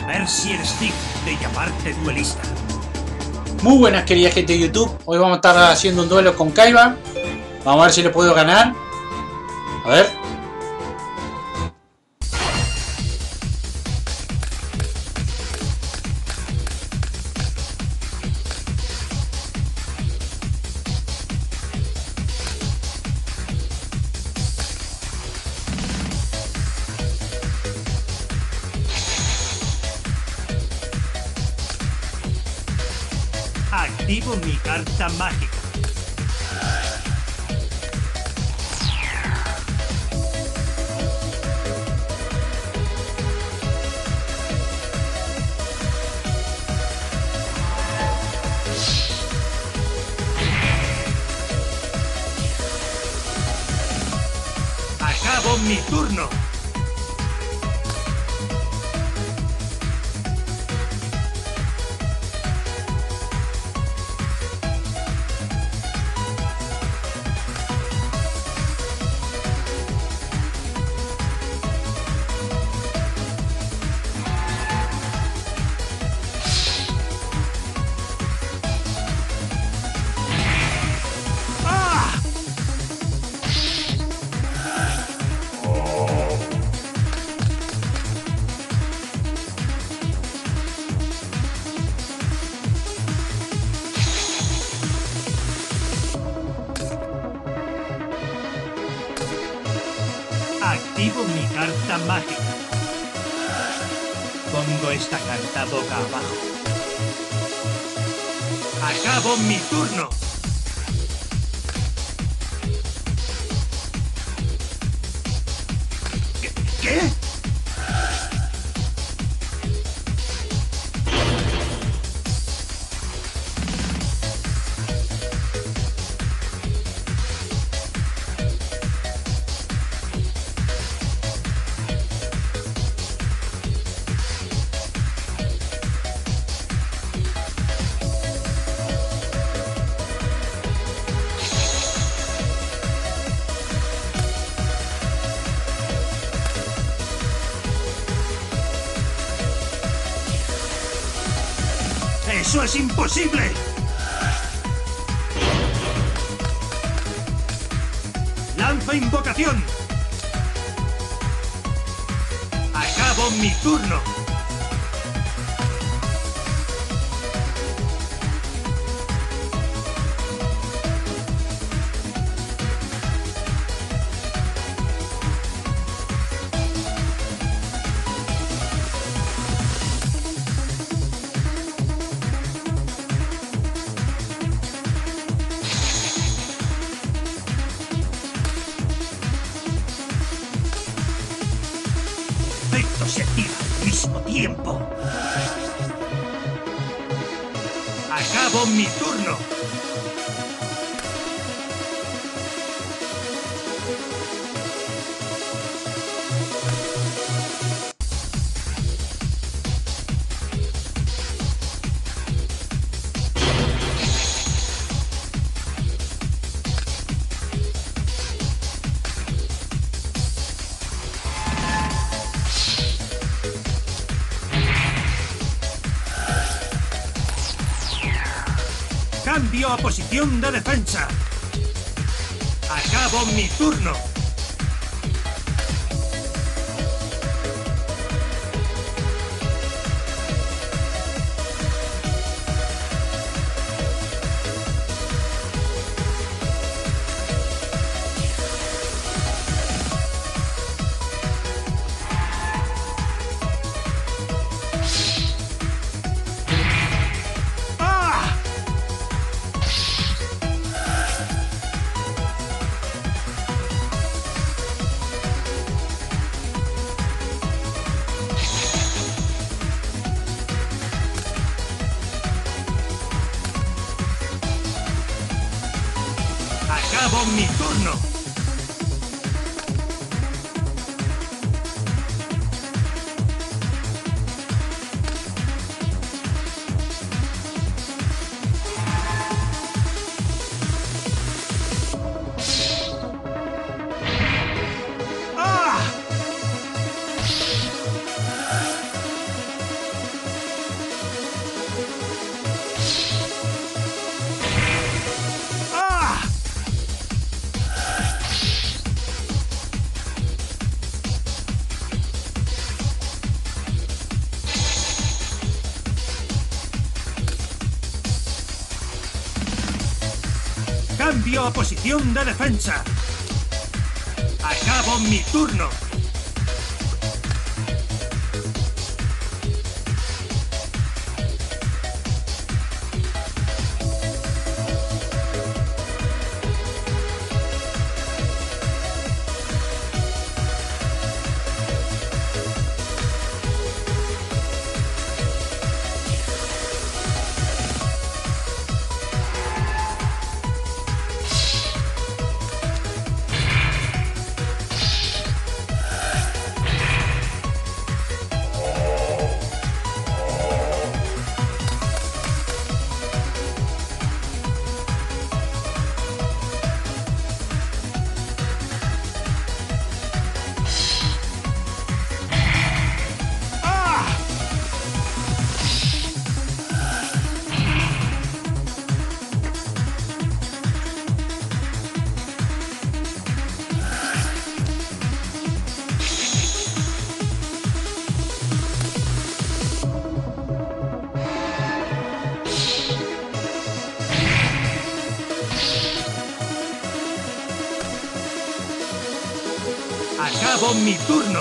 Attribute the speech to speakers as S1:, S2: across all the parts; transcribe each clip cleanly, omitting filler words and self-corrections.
S1: ver si eres digno de llamarte duelista.
S2: Muy buenas, querida gente de YouTube. Hoy vamos a estar haciendo un duelo con Kaiba. Vamos a ver si le puedo ganar. A ver.
S1: Activo mi carta mágica. Acabo mi turno. Activo mi carta mágica. Pongo esta carta boca abajo. Acabo mi turno. ¿Qué? ¡Eso es imposible! ¡Lanzo invocación! ¡Acabo mi turno! Se activa al mismo tiempo. Acabo mi turno. Cambio a posición de defensa. Acabo mi turno. Acabo mi turno. Cambio a posición de defensa. Acabo mi turno. Acabo mi turno.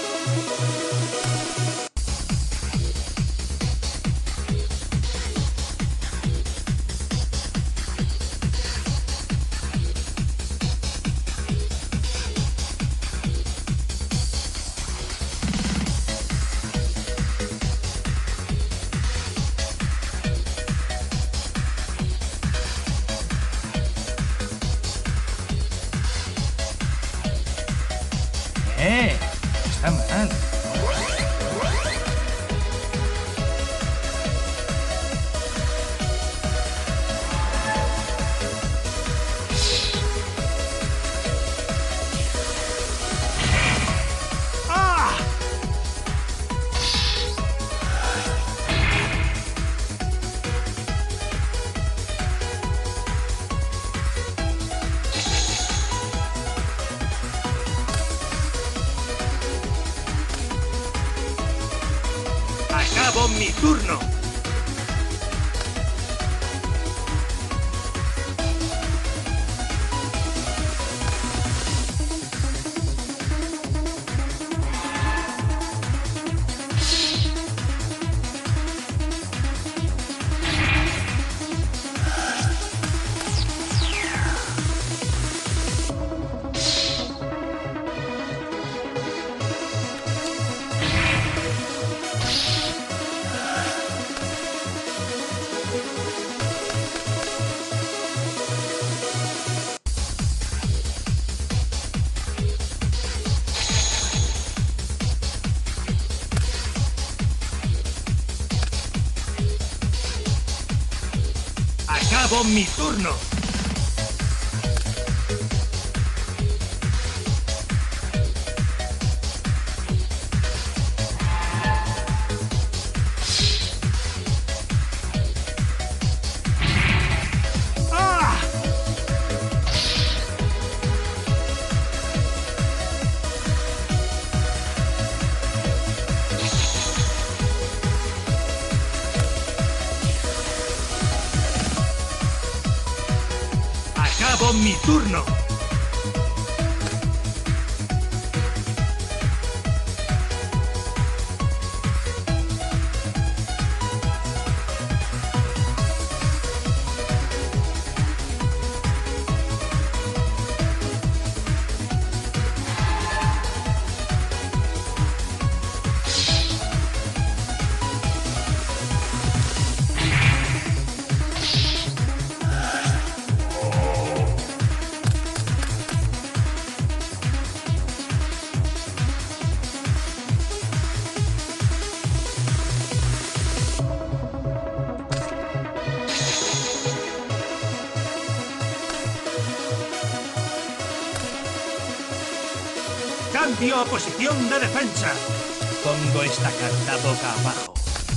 S3: Está mal.
S1: Acabo mi turno. Acabo mi turno. Acabo mi turno. Cambio a posición de defensa.
S3: Pongo esta carta boca abajo.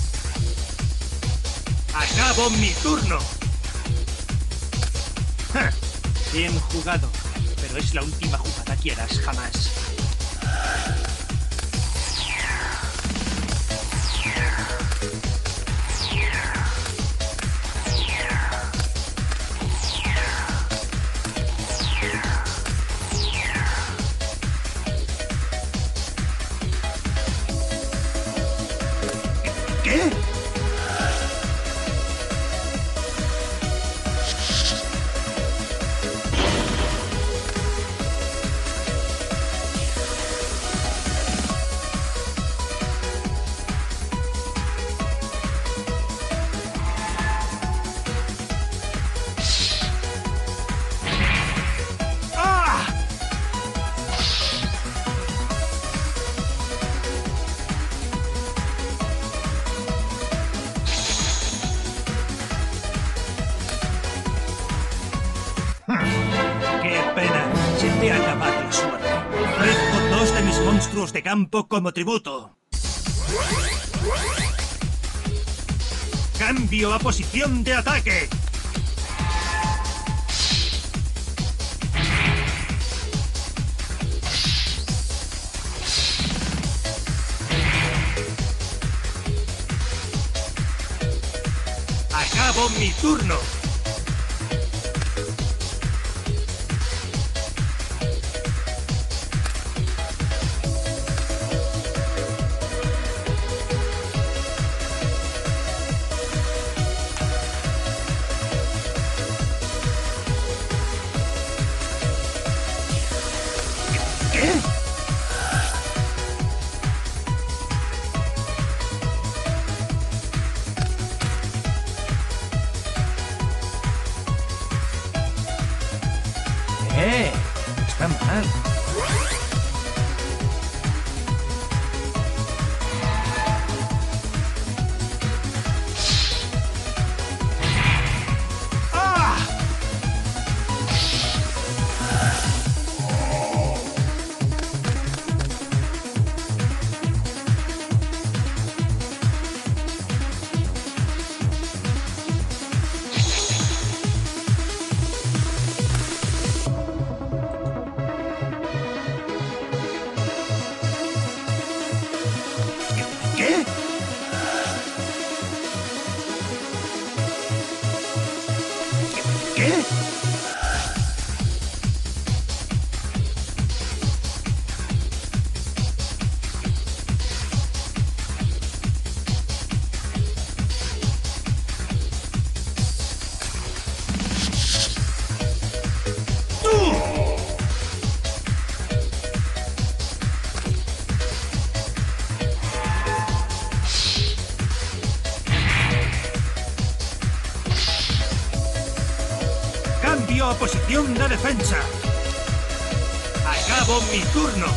S1: Acabo mi turno.
S3: ¡Ja! Bien jugado, pero es la última jugada que harás jamás.
S1: ¿Qué? ¡Qué pena! Se te ha acabado la suerte. Ofrezco 2 de mis monstruos de campo como tributo. Cambio a posición de ataque. Acabo mi turno. ¿Qué? Está mal. ¡Ah! ¿Qué? ¿Qué? ¡Tú! Cambio a posición de defensa. Acabo mi turno.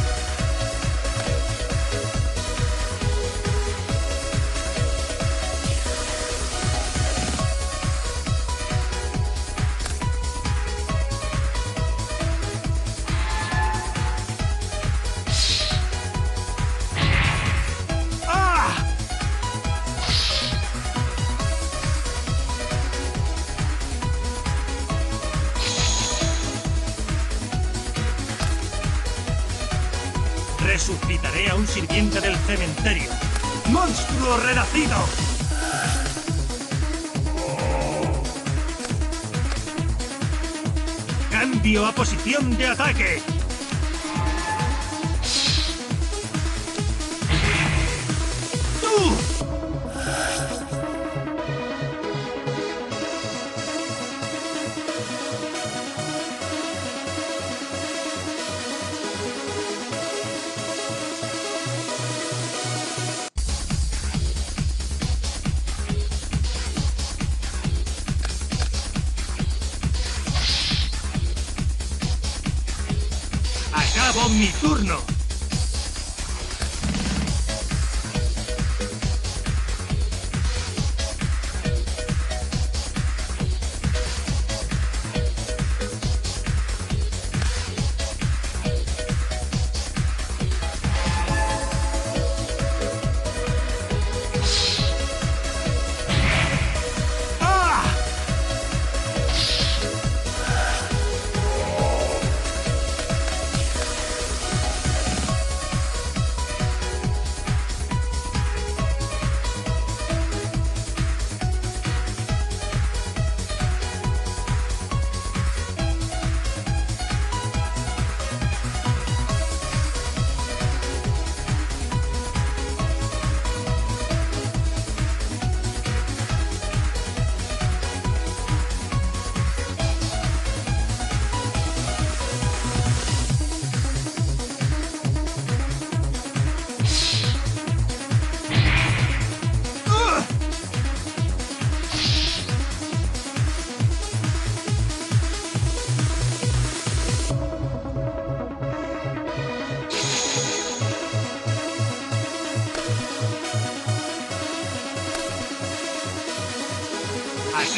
S1: ¡Ah! Resucitaré a un sirviente del cementerio. ¡Monstruo renacido! Cambio a posición de ataque. ¡Tú! Acabo mi turno. ¡Ah!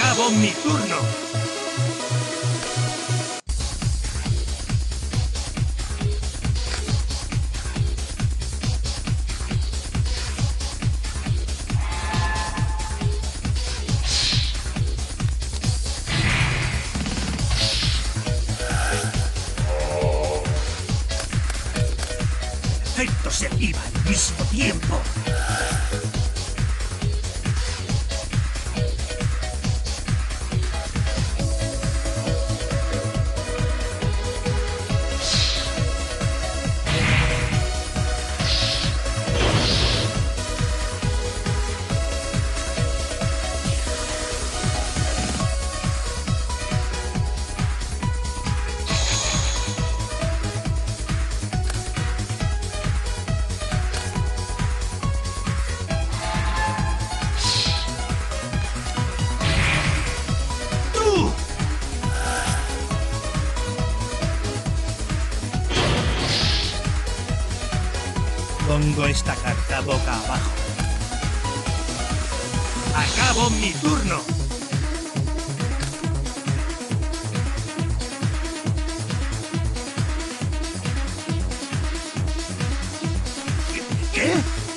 S1: Acabo mi turno. Esto se activa al mismo tiempo. Pongo esta carta boca abajo. Acabo mi turno. ¿Qué?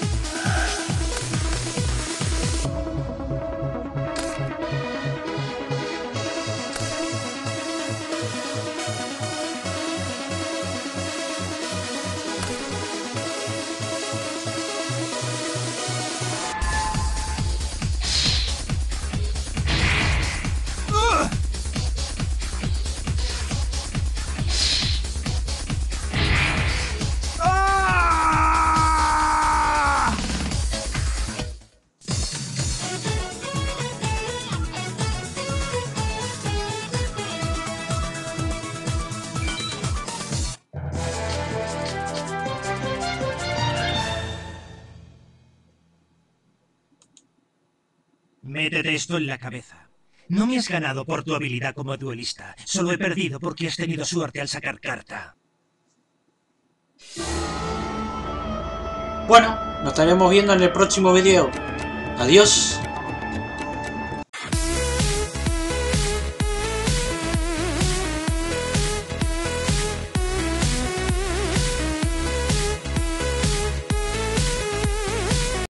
S1: Métete esto en la cabeza. No me has ganado por tu habilidad como duelista. Solo he perdido porque has tenido suerte al sacar carta.
S2: Bueno, nos estaremos viendo en el próximo video. Adiós.